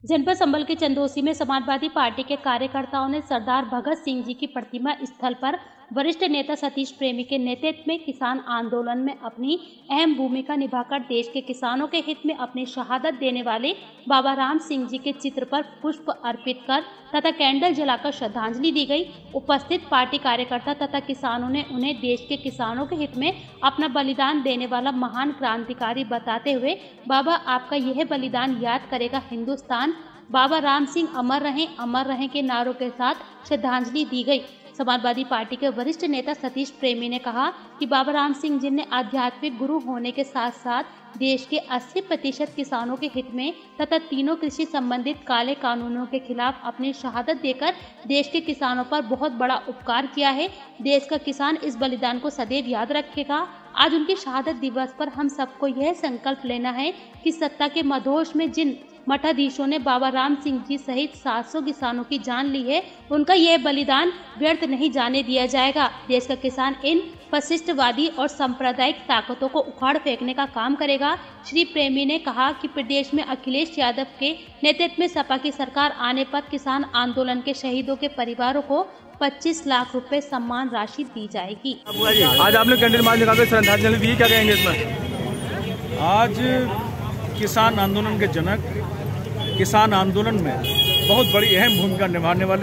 जनपद संबल के चंदोसी में समाजवादी पार्टी के कार्यकर्ताओं ने सरदार भगत सिंह जी की प्रतिमा स्थल पर वरिष्ठ नेता सतीश प्रेमी के नेतृत्व में किसान आंदोलन में अपनी अहम भूमिका निभाकर देश के किसानों के हित में अपनी शहादत देने वाले बाबा राम सिंह जी के चित्र पर पुष्प अर्पित कर तथा कैंडल जलाकर श्रद्धांजलि दी गई। उपस्थित पार्टी कार्यकर्ता तथा किसानों ने उन्हें देश के किसानों के हित में अपना बलिदान देने वाला महान क्रांतिकारी बताते हुए बाबा आपका यह बलिदान याद करेगा हिंदुस्तान, बाबा राम सिंह अमर रहें के नारों के साथ श्रद्धांजलि दी गई। समाजवादी पार्टी के वरिष्ठ नेता सतीश प्रेमी ने कहा कि बाबा राम सिंह जी ने आध्यात्मिक गुरु होने के साथ साथ देश के 80% किसानों के हित में तथा तीनों कृषि संबंधित काले कानूनों के खिलाफ अपनी शहादत देकर देश के किसानों पर बहुत बड़ा उपकार किया है। देश का किसान इस बलिदान को सदैव याद रखेगा। आज उनकी शहादत दिवस पर हम सबको यह संकल्प लेना है कि सत्ता के मदहोश में जिन मठाधीशों ने बाबा राम सिंह जी सहित 700 किसानों की जान ली है, उनका यह बलिदान व्यर्थ नहीं जाने दिया जाएगा। देश का किसान इन फैसिस्टवादी और सांप्रदायिक ताकतों को उखाड़ फेंकने का काम करेगा। श्री प्रेमी ने कहा कि प्रदेश में अखिलेश यादव के नेतृत्व में सपा की सरकार आने पर किसान आंदोलन के शहीदों के परिवारों को 25 लाख रुपए सम्मान राशि दी जाएगी। आज आपने कैंडल मार्च निकालकर श्रद्धांजलि दी, क्या कहेंगे इसमें? आज किसान आंदोलन के जनक, किसान आंदोलन में बहुत बड़ी अहम भूमिका निभाने वाले,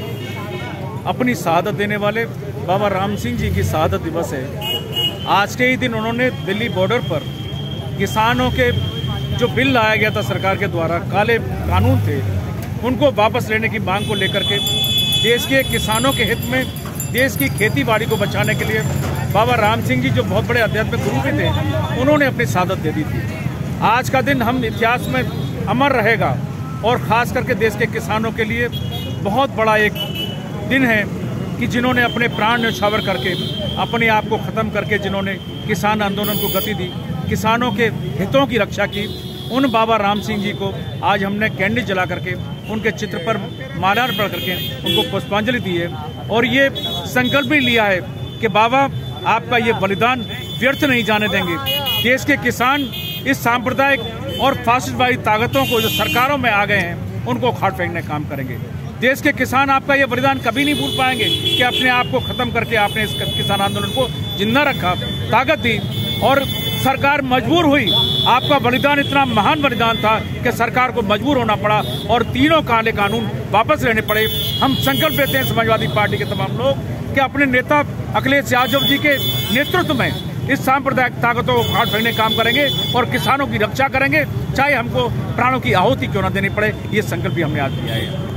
अपनी शहादत देने वाले बाबा राम सिंह जी की शहादत दिवस है। आज के ही दिन उन्होंने दिल्ली बॉर्डर पर किसानों के जो बिल लाया गया था सरकार के द्वारा, काले कानून थे, उनको वापस लेने की मांग को लेकर के देश के किसानों के हित में, देश की खेती बाड़ी को बचाने के लिए बाबा राम सिंह जी जो बहुत बड़े आध्यात्मिक गुरु भी थे, उन्होंने अपनी शहादत दे दी थी। आज का दिन हम इतिहास में अमर रहेगा और ख़ास करके देश के किसानों के लिए बहुत बड़ा एक दिन है कि जिन्होंने अपने प्राण न्यौछावर करके, अपने आप को ख़त्म करके, जिन्होंने किसान आंदोलन को गति दी, किसानों के हितों की रक्षा की, उन बाबा राम सिंह जी को आज हमने कैंडल जला करके उनके चित्र पर माल्यार्पण करके उनको पुष्पांजलि दी है। और ये संकल्प भी लिया है कि बाबा आपका ये बलिदान व्यर्थ नहीं जाने देंगे। देश के किसान इस सांप्रदायिक और फासिस्टवादी ताकतों को जो सरकारों में आ गए हैं, उनको उखाड़ फेंकने का काम करेंगे। देश के किसान आपका ये बलिदान कभी नहीं भूल पाएंगे कि अपने आप को खत्म करके आपने इस किसान आंदोलन को जिंदा रखा, ताकत दी और सरकार मजबूर हुई। आपका बलिदान इतना महान बलिदान था कि सरकार को मजबूर होना पड़ा और तीनों काले कानून वापस लेने पड़े। हम संकल्प लेते हैं समाजवादी पार्टी के तमाम लोग कि अपने नेता अखिलेश यादव जी के नेतृत्व में इस सांप्रदायिक ताकतों को उखाड़ फेंकने का काम करेंगे और किसानों की रक्षा करेंगे, चाहे हमको प्राणों की आहुति क्यों न देनी पड़े। ये संकल्प भी हमने आज लिया है।